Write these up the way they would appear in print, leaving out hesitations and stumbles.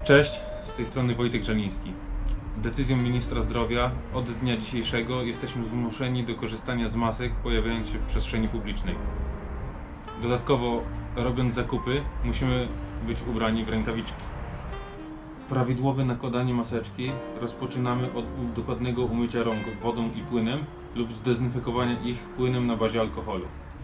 Cześć, z tej strony Wojtek Żaliński. Decyzją ministra zdrowia od dnia dzisiejszego jesteśmy zmuszeni do korzystania z masek pojawiających się w przestrzeni publicznej. Dodatkowo, robiąc zakupy, musimy być ubrani w rękawiczki. Prawidłowe nakładanie maseczki rozpoczynamy od dokładnego umycia rąk wodą i płynem lub zdezynfekowania ich płynem na bazie alkoholu.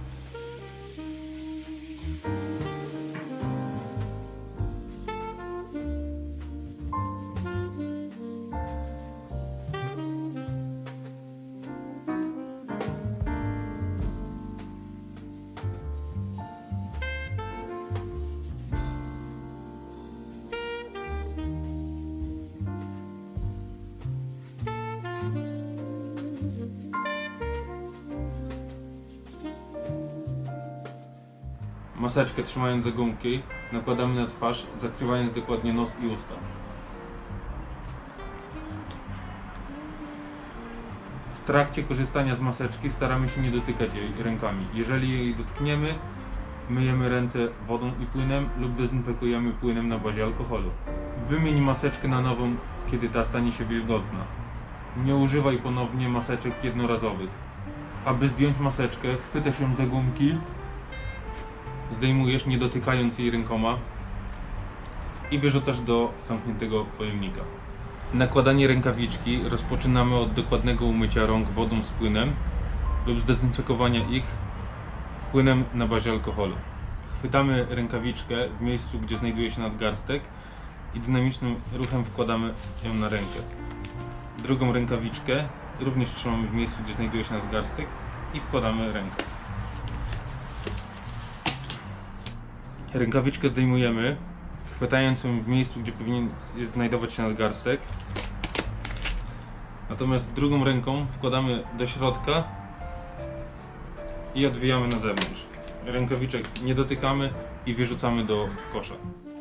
Maseczkę trzymając za gumki nakładamy na twarz, zakrywając dokładnie nos i usta. W trakcie korzystania z maseczki staramy się nie dotykać jej rękami. Jeżeli jej dotkniemy, myjemy ręce wodą i płynem lub dezynfekujemy płynem na bazie alkoholu. Wymień maseczkę na nową, kiedy ta stanie się wilgotna. Nie używaj ponownie maseczek jednorazowych. Aby zdjąć maseczkę, chwytasz ją za gumki, zdejmujesz, nie dotykając jej rękoma i wyrzucasz do zamkniętego pojemnika. Nakładanie rękawiczki rozpoczynamy od dokładnego umycia rąk wodą z płynem lub zdezynfekowania ich płynem na bazie alkoholu. Chwytamy rękawiczkę w miejscu, gdzie znajduje się nadgarstek i dynamicznym ruchem wkładamy ją na rękę. Drugą rękawiczkę również trzymamy w miejscu, gdzie znajduje się nadgarstek i wkładamy rękę. Rękawiczkę zdejmujemy, chwytając ją w miejscu, gdzie powinien znajdować się nadgarstek. Natomiast drugą ręką wkładamy do środka i odwijamy na zewnątrz. Rękawiczek nie dotykamy i wyrzucamy do kosza.